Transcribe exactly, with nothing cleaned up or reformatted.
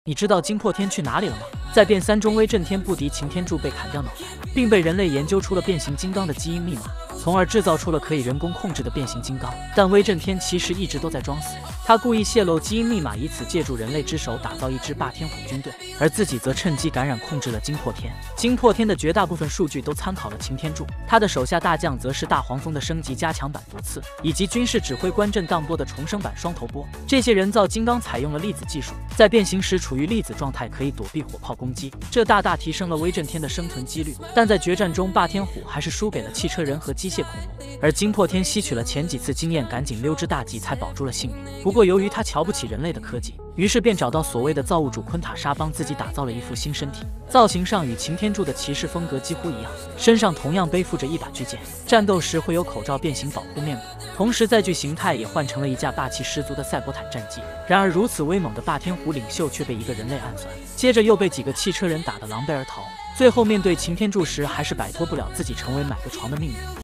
你知道惊破天去哪里了吗？在变三中，威震天不敌擎天柱被砍掉脑袋，并被人类研究出了变形金刚的基因密码，从而制造出了可以人工控制的变形金刚。但威震天其实一直都在装死，他故意泄露基因密码，以此借助人类之手打造一支霸天虎军队，而自己则趁机感染控制了惊破天。惊破天的绝大部分数据都参考了擎天柱，他的手下大将则是大黄蜂的升级加强版毒刺，以及军事指挥官震荡波的重生版双头波。这些人造金刚采用了粒子技术，在变形时处于粒子状态，可以躲避火炮攻击，这大大提升了威震天的生存几率。但在决战中，霸天虎还是输给了汽车人和机械恐龙，而惊破天吸取了前几次经验，赶紧溜之大吉，才保住了性命。不过由于他瞧不起人类的科技，于是便找到所谓的造物主昆塔莎，帮自己打造了一副新身体，造型上与擎天柱的骑士风格几乎一样，身上同样背负着一把巨剑，战斗时会有口罩变形保护面部，同时载具形态也换成了一架霸气十足的赛博坦战机。然而如此威猛的霸天虎领袖却被一个人类暗算，接着又被几个汽车人打得狼狈而逃，最后面对擎天柱时还是摆脱不了自己成为买个床的命运。